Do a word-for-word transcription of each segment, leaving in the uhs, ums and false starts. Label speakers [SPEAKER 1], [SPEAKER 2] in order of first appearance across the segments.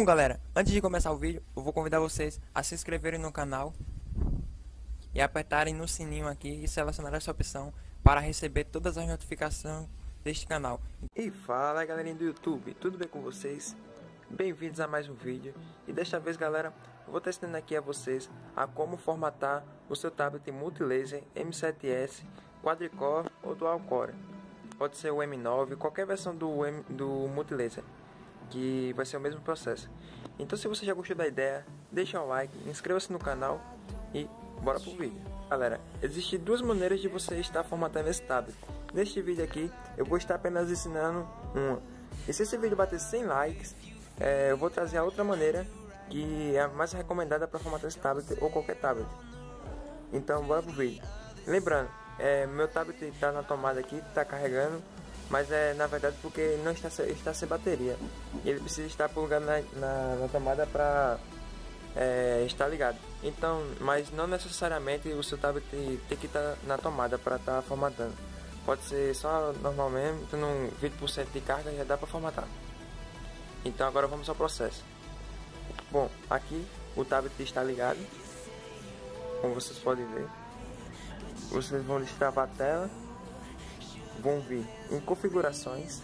[SPEAKER 1] galera, antes de começar o vídeo, eu vou convidar vocês a se inscreverem no canal e apertarem no sininho aqui e selecionar essa opção para receber todas as notificações deste canal. E fala galerinha do YouTube, tudo bem com vocês? Bem-vindos a mais um vídeo. E desta vez, galera, eu vou estar ensinando aqui a vocês a como formatar o seu tablet multilaser M sete S, quadricore ou dual core. Pode ser o M nove, qualquer versão do, M, do multilaser, que vai ser o mesmo processo. Então, se você já gostou da ideia, deixa um like, inscreva-se no canal e bora pro vídeo. Galera, existem duas maneiras de você estar formatando esse tablet. Neste vídeo aqui, eu vou estar apenas ensinando uma. E se esse vídeo bater cem likes, é, eu vou trazer a outra maneira, que é a mais recomendada para formatar esse tablet ou qualquer tablet. Então, bora pro vídeo. Lembrando, é, meu tablet está na tomada aqui, está carregando, mas é na verdade porque não está, está sem bateria. E ele precisa estar plugado na, na, na tomada para é, estar ligado. Então, mas não necessariamente o seu tablet tem que estar na tomada para estar formatando. Pode ser só normal mesmo, tendo um vinte por cento de carga já dá para formatar. Então agora vamos ao processo. Bom, aqui o tablet está ligado, como vocês podem ver. Vocês vão destravar a tela, vão vir em configurações,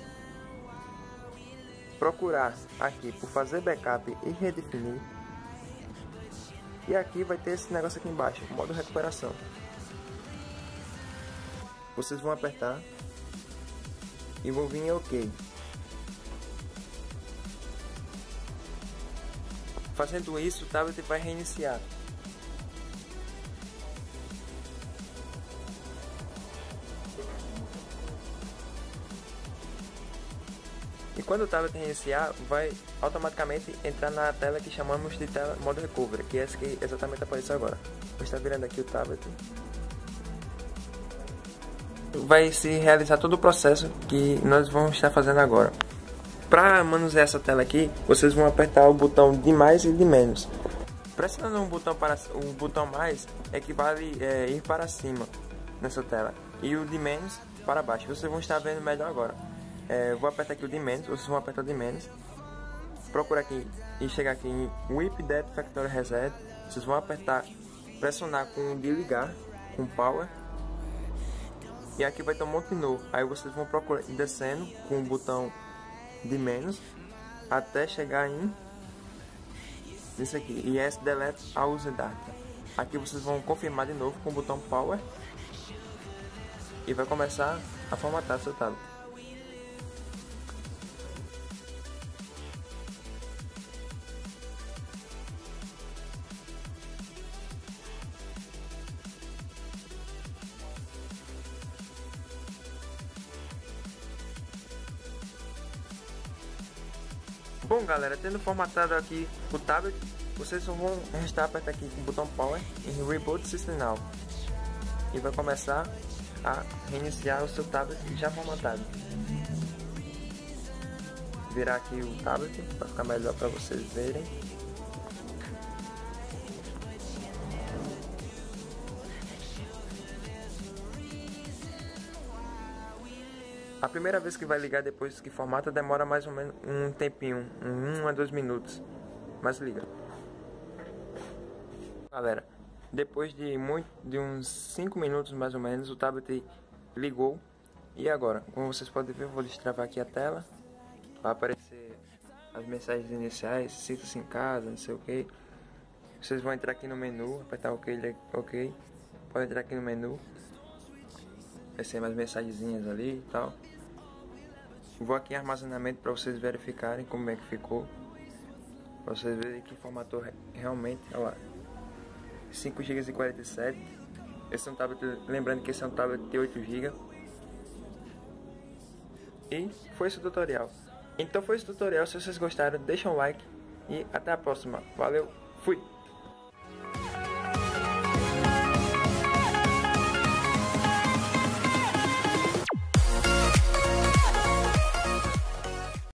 [SPEAKER 1] procurar aqui por fazer backup e redefinir, e aqui vai ter esse negócio aqui embaixo, modo recuperação. Vocês vão apertar e vão vir em OK. Fazendo isso, o tablet vai reiniciar. E quando o tablet reiniciar, vai automaticamente entrar na tela que chamamos de tela modo recovery, que é essa que exatamente apareceu agora. Vou estar virando aqui o tablet. Vai se realizar todo o processo que nós vamos estar fazendo agora. Para manusear essa tela aqui, vocês vão apertar o botão de mais e de menos. Pressionando um botão para o botão mais equivale é, ir para cima nessa tela, e o de menos para baixo. Vocês vão estar vendo melhor agora. É, eu vou apertar aqui o de menos, vocês vão apertar o de menos. Procura aqui e chegar aqui em Whip That Factory Reset. Vocês vão apertar, pressionar com o de ligar, com Power. E aqui vai ter um monte novo. Aí vocês vão procurar descendo com o botão de menos até chegar em isso aqui, Yes Delete All the Data. Aqui vocês vão confirmar de novo com o botão Power e vai começar a formatar seu tablet. Bom galera, tendo formatado aqui o tablet, vocês só vão restar apertar aqui com o botão Power em Reboot System Now e vai começar a reiniciar o seu tablet já formatado. Virar aqui o tablet para ficar melhor para vocês verem. A primeira vez que vai ligar depois que formata demora mais ou menos um tempinho, um a dois minutos, mas liga. Galera, depois de, muito, de uns cinco minutos mais ou menos, o tablet ligou. E agora, como vocês podem ver, eu vou destravar aqui a tela. Vai aparecer as mensagens iniciais, sinta-se em casa, não sei o que. Vocês vão entrar aqui no menu, apertar OK, OK. Pode entrar aqui no menu. Vai ser mais mensagenzinhas ali e tal. Vou aqui em armazenamento para vocês verificarem como é que ficou. Para vocês verem que formatou realmente. Olha lá, cinco gigas e quarenta e sete. Esse é um tablet, lembrando que esse é um tablet de oito gigas. E foi esse o tutorial. Então foi esse o tutorial. Se vocês gostaram, deixa um like e até a próxima. Valeu, fui!